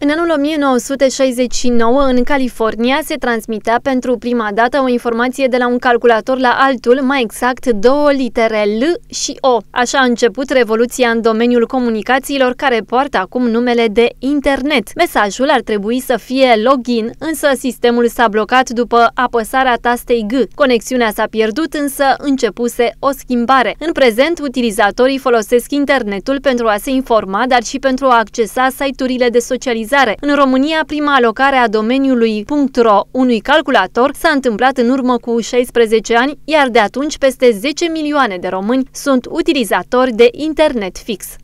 În anul 1969, în California, se transmitea pentru prima dată o informație de la un calculator la altul, mai exact două litere L și O. Așa a început revoluția în domeniul comunicațiilor, care poartă acum numele de Internet. Mesajul ar trebui să fie login, însă sistemul s-a blocat după apăsarea tastei G. Conexiunea s-a pierdut, însă începuse o schimbare. În prezent, utilizatorii folosesc internetul pentru a se informa, dar și pentru a accesa site-urile de socializare. În România, prima alocare a domeniului .ro unui calculator s-a întâmplat în urmă cu 16 ani, iar de atunci peste 10 milioane de români sunt utilizatori de internet fix.